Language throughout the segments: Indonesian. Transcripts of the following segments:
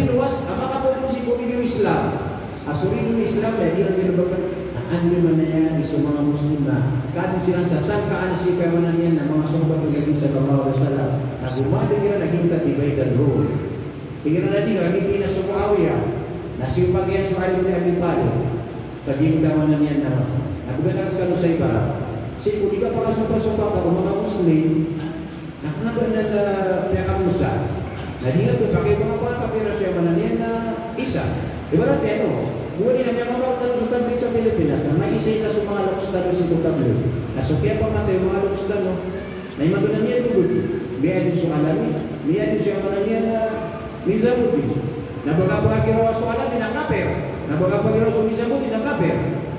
luas apakah produksi video Islam asuri dulu Islam lagi berbagai anda mana yang di semua muslimah kan silang sasang ka si kawanan na mga sahabat ng Nabi sallallahu alaihi wasallam na gumada kira naging tatibay dan roh kira na di lagi tina sa Muawiyah na si Pagya sa Ali bin Abi Talib sa gimtawanan niya na mas nagbugatang sa sa iba si kung di ka pakasumpa-sumpa ka mga muslim nakanaban na piyakang musa na di nga pakai mga pero siya mananiyan na isa ibarat ano muli na mga mga sa tablik sa Pilipinas na may isa-isa sa mga lokstano sa tablik na so kaya pa matay mga lokstano na yung mga niya tugod may adin sa alami may adin sa mananiyan na Nizamuddin na baga pagkirawa sa alami na kaper na baga pagkirawa sa Nizamuddin na kaper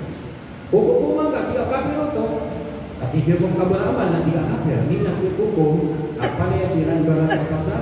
hukumang ka tiga kaper ito at ikipong kabaraman na tiga kaper hindi na hukum at palaya silang barat kapasa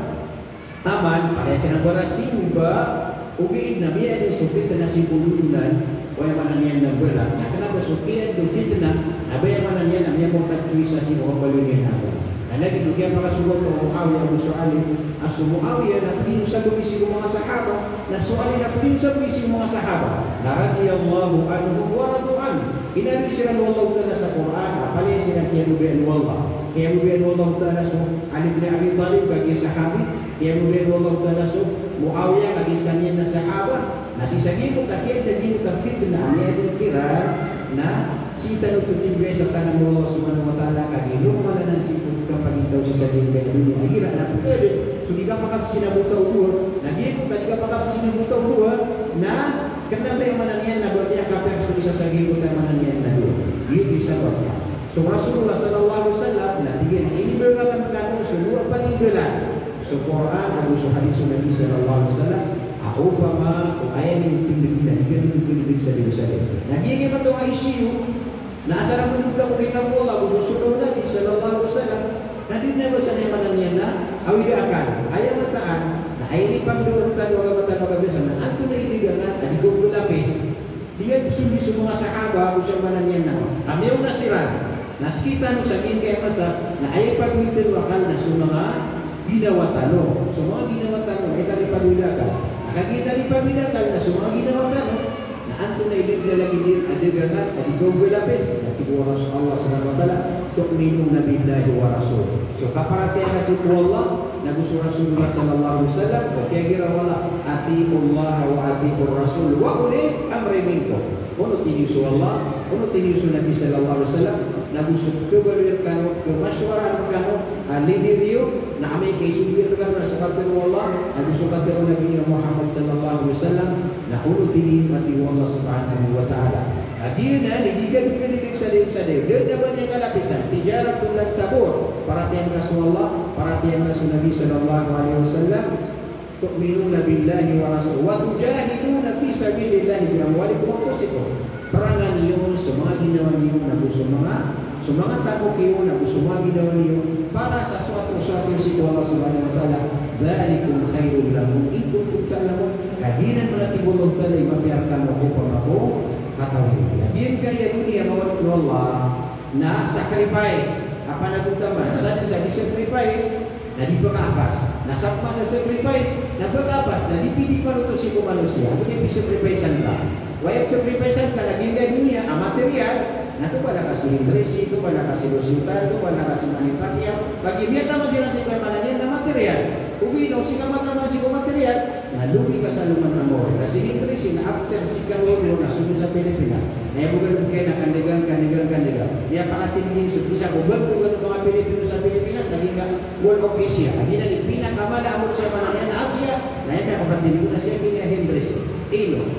taman palaya silang barat simba ugiin na biya din so fitna si pulunan o yung mananiyan ng bala na kanaba so kaya do fitna na baya mananiyan na miya mong tagsuisa si mga balungin natin na lagi do kaya makasugot o Muawiyah Abu Su'ali aso Muawiyah na pinusa lumisi ng mga sahaba na Su'ali na pinusa lumisi ng mga sahaba na radiyallahu anhu wa radu'an inali sila wallahu ta'ala sa Quran apalya sila kaya mubiyan wallah kaya mubiyan wallahu ta'ala so Ali bin Abi Talib bagi sahabi kaya mubiyan wallahu ta'ala so Muawiyah kagiskan niya na sahaba na si Sagimot akit na ginot ang fitna niya din kira na si tanong tutibay sa tanang Allah subhanahu wa ta'ala kagilong malanan si Pagkang pagitaw si Sagimot kaya dunia agira na pagkabi so di ka makap sinabutaw uwa na ginot ka di ka makap sinabutaw uwa na kenapa yang mananian na berarti ang kapag so isa Sagimot ang mananian na doon yun isa ba so Rasulullah sallallahu alaihi wasallam na tigil ini berkata magkano so dua paninggalan so Quran Abu Suhadi Nabi sallallahu alaihi wasallam ako pa ma kung ayan yung tingin-tingin hindi ganun yung pinibig sa Jerusalem nagiging pa itong ICU na asara mo nung kamulitan mo Allah susunod Nabi sallallahu alaihi wasallam na din na ba sa naman niya na awili akan ayaw mataan na ayaw ni panglurutan wagabatan na ato na iligangan at igong lapis diyan sundi sa mga sahaba kung siya manan niya na kami na sira naskita no sa akin kaya masa na ayaw pagmitin wakal na sa mga ginawa tanong. So mga ginawa tanong ay tali pagwilakan. Nakakita ni pagwilakan na sa mga ginawa tanong na anto na iliglalagi din adigangan at ikaw galapis at ikaw Allah subhanahu wa ta'ala tu'minu na billahi wa rasul. So kaparatihan kasi po Allah na gusto Rasulullah sallallahu alaihi wasallam o kaya gira wala ati'ullah wa ati'ur rasul wa uli amri minkum. Kuno tiniusu Allah, kuno tiniusu Nabi sallallahu alaihi wasallam na gusto kebalir kanu kemasyuaran kanu lidir yu na kami kay subir kan na sukatir Allah na gusto katir Nabi Muhammad sallallahu alaihi wasallam na kuno tinimati Allah subhanahu wa ta'ala agina digigan kinilig sa din dan dapat yang kalapisan tijaratun lan tabur para tiyang Rasulullah para tiyang Rasul Nabi sallallahu alaihi wasallam tu'minuna billahi wa rasul wa tujahiduna fi sabilillahi bi amwalikum wa anfusikum perangan niyo sa mga ginawa niyo na gusto mga takok niyo na gusto mga ginawa niyo para sa suatu si Allah subhanahu wa ta'ala dhalikum khairul lakum in kuntum ta'lamun hadiran melati Allah ta'ala mabiarkan ako katawi hadirin kaya dunia mawad Allah na sacrifice apa na kutaman sa sacrifice na di pagkapas nasa masa sacrifice na pagkapas na dipili pa ito si manusia ako niya sacrifice ka wayang sacrifice ka naging dunia ang material na ito pala kasi interesi ito pala kasi resulta ito pala kasi manipakya bagi niya tama sila si kaymanan na material ubinaw si kamatama si material na lugi ka sa luman ng more kasi interesi na after si Kawalo na sunod sa Pilipinas na bukan kayo na kandigan niya pakatingin so isa ko bago mga Pilipino sa Pilipinas lagi ka world of Asia lagi na ni pinakamala amon sa mananian Asia na yung kapatid ko na siya kini Hendrix Ilo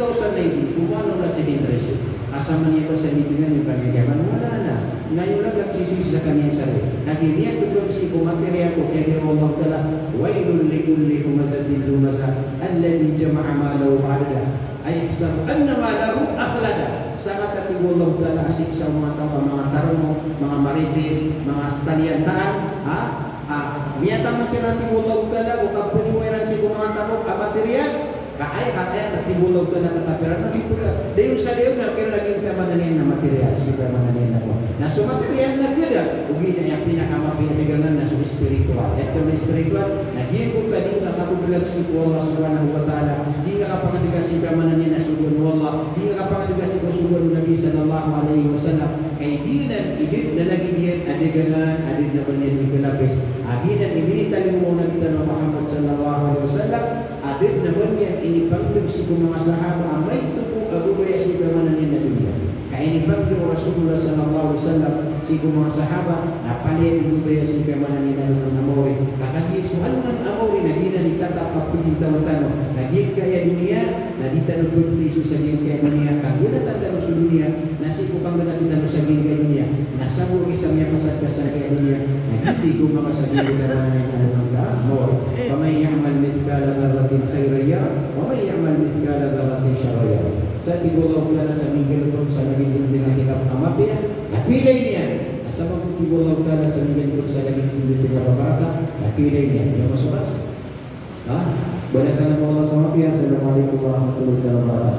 2019 kumano na si Hendrix asama niya pa sa libingan yung pagkakaman wala na ngayon lang nagsisisi sa kanyang sarili naginiyan tulog si kumaterya ko kaya Allah ta'ala wailun likulli humazatin lumaza alladhi jama'a malahu ma'adada ay ihsab anna malahu akhlada sa katatigo Allah ta'ala asik sa mga tao mga tarong mga marites mga staliantaan miyata man si ratigo Allah ta'ala kung kapuniwaran si mga tarong material Kaya tertimbul na tetapi rana pula. Dayon sa dayon na kira lagi pamananin na material, si pamananin na ko. Na so material na gada, ugi na yung pinakamapinagangan na so spiritual. Ito na spiritual, nagiging ka din na kabubulag si Allah subhanahu wa ta'ala. Di nga kapangadigas si pamananin na sugun Allah. Di nga kapangadigas si sugun Nabi sallallahu alaihi wasallam. Kay dinan idin na lagi diyan adigangan adid na banyan di kalapis. Aginan ibinitalin mo na kita ng Muhammad sallallahu alaihi wasallam. Adid na banyan inipanglig si mga sahaba amay tupo agubaya si pamananin na dunia. Kaya inipanglig Rasulullah sallallahu alaihi wasallam si mga sahaba na palit agubaya si pamananin na amore. Kakati suhalman amore na di na nitatak kapagin tawa-tano. Naging kaya dunia na di tanong pagpili sa gin kaya dunia. Kaguna tatalo sa dunia na si kupang na tinalo sa gin kaya dunia. Nasabo isang niya masagkas na kaya dunia. Nagiti ko makasagin ka pamananin na amore. Pamay yaman mithkala darating khairaya, wamay yaman mithkala darating syaraya. Sa tigulang tala sa mingil ko sa naging dinakikap amapya, napilay niya. Nasa magtigulang tala sa mingil ko sa naging dinakikap napilay niya. Yung masukas? Ha? Balasan ng Allah sa mapya. Assalamualaikum warahmatullahi wabarakatuh.